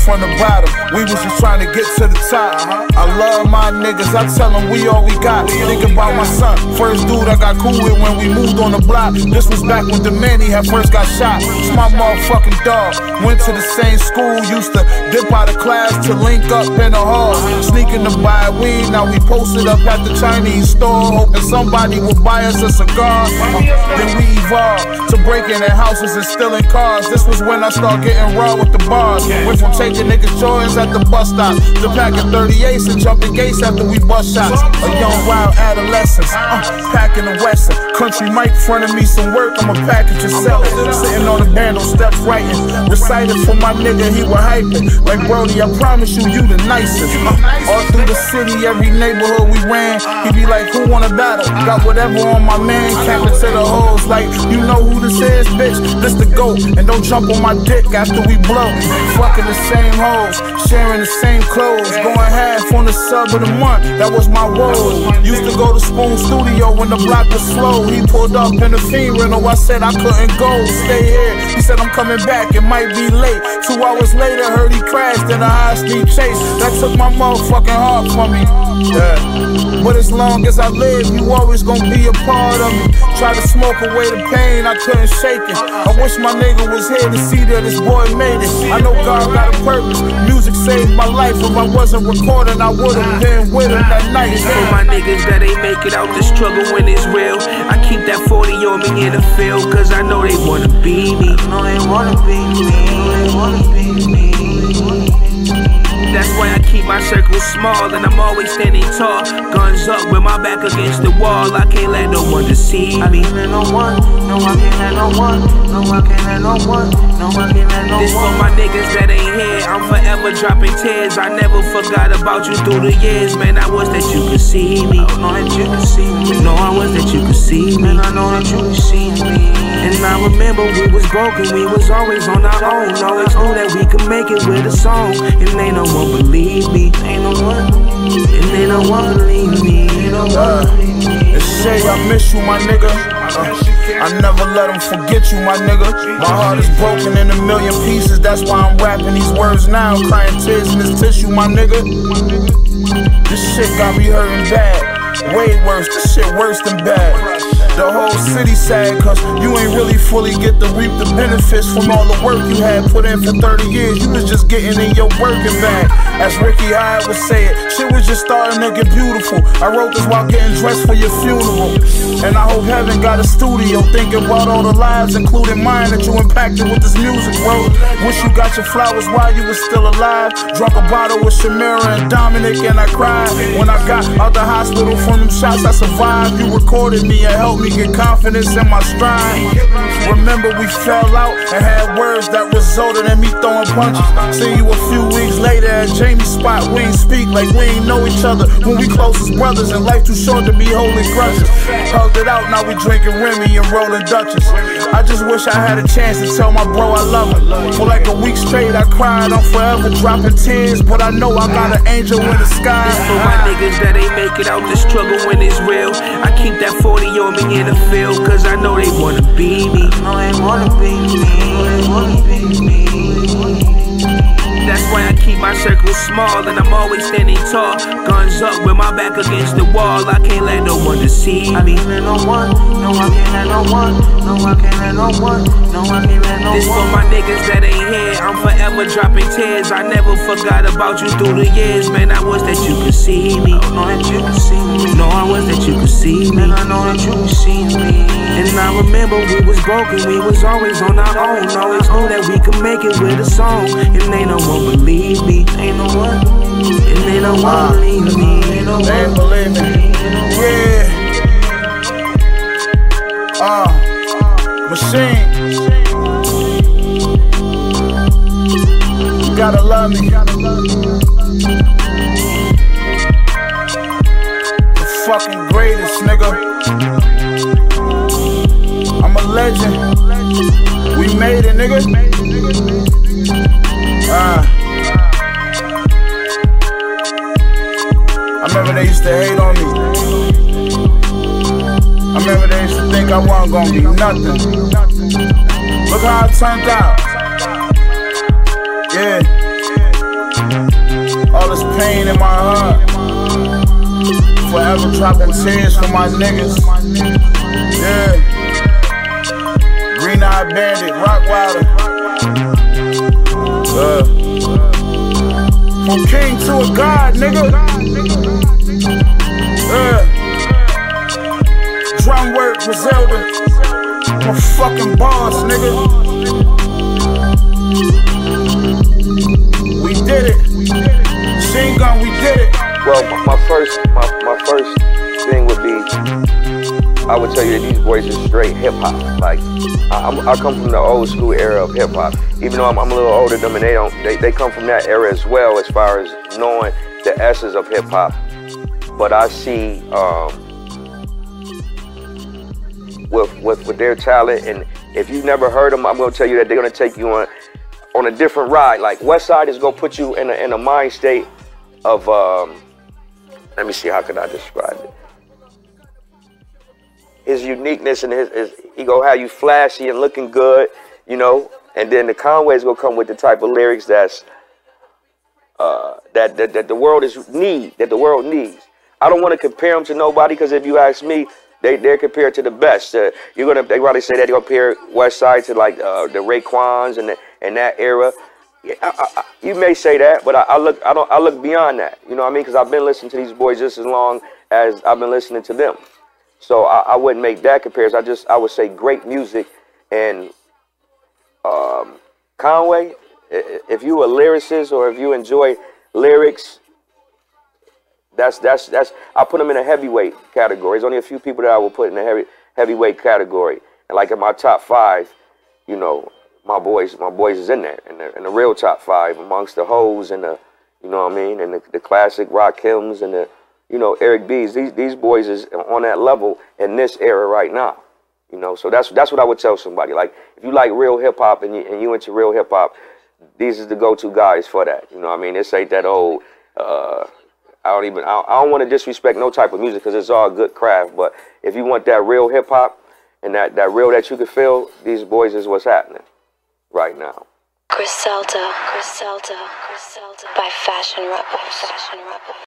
from the bottom. We was just trying to get to the top. I love my niggas, I tell them we all we got. Think about my son, first dude I got cool with when we moved on the block. This was back when Demani had first got shot. It's my motherfucking dog. Went to the same school, used to dip out of class to link up in the hall. Sneaking to buy weed, now we posted up at the Chinese store, hoping somebody would buy us a cigar. Then we evolved to breaking in houses and stealing cars. This was when I started getting raw with the bars. Went from taking niggas Jordans at the bus stop to packing 38s and jumping gates after we bust shots. A young wild adolescence, packing the Western. Country mic fronted me some work, I'ma package and sell it. Sitting on the bando steps writing, recited for my nigga, he was hyping. Like Brody, I promise you, you the nicest. All through the city, every neighborhood we ran, he be like, who wanna battle? Got whatever on my man, capping to the hoes like, you know who this is, bitch? This the GOAT, and don't jump on my dick after we blow. Fucking the same hoes, sharing the same clothes, going half on the sub of the month, that was my role. Used to go to Spoon Studio when the block was slow. He pulled up in the fiend rental, I said I couldn't go, stay here. He said I'm coming back, it might be late. 2 hours later, heard he crashed in a high-speed chase. That took my motherfucking heart from me. Yeah. But as long as I live, you always gonna be a part of me. Try to smoke away the pain, I couldn't shake it. I wish my nigga was here to see that this boy made it. I know God got a purpose, music saved my life. If I wasn't recording, I would've been with him that night. For my niggas that ain't make it out the struggle when it's real, I keep that 40 on me in the field, cause I know they wanna be me. I know they wanna be me, they wanna be me. That's why I keep my circle small and I'm always standing tall. Guns up with my back against the wall. I can't let no one deceive me. I can't let no one, no I can't let no one, no I can't let no one, no I can't let no one. This for my niggas that ain't here, I'm forever dropping tears. I never forgot about you through the years. Man, I was that you could see me. I know that you could see me. No, I was that you could see me. Man, I know that you could see me. And I remember we was broken, we was always on our own. Always knew that we could make it with a song. And they no one believe me. Ain't no one, and they no one believe me. Ain't no one believe me. It's Shay, I miss you, my nigga. I never let them forget you, my nigga. My heart is broken in a million pieces. That's why I'm rapping these words now. Crying tears in this tissue, my nigga. This shit got me hurting bad. Way worse, this shit worse than bad. The whole city sad, cause you ain't really fully get to reap the benefits from all the work you had put in for 30 years. You was just getting in your working bag. As Ricky Hyde would say it, shit was just starting to get beautiful. I wrote this while getting dressed for your funeral. And I hope heaven got a studio thinking about all the lives, including mine, that you impacted with this music, bro. Wish you got your flowers while you was still alive. Drunk a bottle with Shamira and Dominic and I cried. When I got out the hospital from them shots, I survived. You recorded me and helped me get confidence in my stride. Remember we fell out and had words that resulted in me throwing punches. See you a few weeks later at Jamie's spot. We ain't speak like we ain't know each other when we close as brothers and life too short to be holding grudges. Hugged it out, now we drinking Remy and rolling Dutchess. I just wish I had a chance to tell my bro I love him. For like a week straight I cried, I'm forever dropping tears, but I know I got an angel in the sky. For my niggas that ain't make it out the struggle when it's real, I keep that 40 on me in the field, cause I know they wanna be me. I know they wanna be me, they wanna be me. That's why I keep my circle small and I'm always standing tall. Guns up with my back against the wall. I can't let no one deceive me. I can't let no one, no I can't let no one, no I can't let no one, no I can't let no one. This for my niggas that ain't here, I'm forever dropping tears. I never forgot about you through the years. Man, I was that you could see me. I know that you could see me. No, I was that you could see me. Man, I know that you could see me. And I remember we was broken, we was always on our own. Always knew that we could make it with a song. And they no one believe me. Ain't no one, and they no one believe me. Ain't no one believe me. Yeah. Machine. You gotta love me. The fucking greatest, nigga. I'm a legend. We made it, nigga. I remember they used to hate on me. I remember they used to think I wasn't gonna be nothing. Look how it turned out. Yeah. pain in my heart. Forever dropping tears for my niggas. Yeah. Green Eye Bandit, Rockwiler. From king to a god, nigga. Drum work, Griselda. I'm a fucking boss, nigga. We did it. Machine Gun, we did it. Well, my first thing would be, I would tell you that these boys are straight hip hop. Like, I come from the old school era of hip hop. Even though I'm a little older than them, and they come from that era as well, as far as knowing the essence of hip hop. But I see with their talent, and if you've never heard them, I'm gonna tell you that they're gonna take you on a different ride. Like Westside is gonna put you in a mind state of let me see, how can I describe it? His uniqueness and his he gonna have you flashy and looking good, you know. And then the Conway's gonna come with the type of lyrics that's that the world needs. I don't want to compare them to nobody, because if you ask me, they're compared to the best. They probably say that they're gonna compare Westside to like the Raekwons and that era. Yeah, you may say that, but I look beyond that. You know what I mean? Because I've been listening to these boys just as long as I've been listening to them. So I wouldn't make that comparison. I would say great music. And Conway, if you a lyricist or if you enjoy lyrics, that's I put them in a heavyweight category. There's only a few people that I will put in a heavyweight category. And like in my top 5, you know, my boys is in there, in the real top 5 amongst the hoes and the, you know what I mean, and the classic Rakims and the, you know, Eric B's. These boys is on that level in this era right now, you know. So that's what I would tell somebody. Like, if you like real hip hop and you into real hip hop, these is the go-to guys for that. You know what I mean? This ain't that old. I don't want to disrespect no type of music, because it's all good craft. But if you want that real hip hop and that real that you can feel, these boys is what's happening right now. Griselda by Fashion Rebel.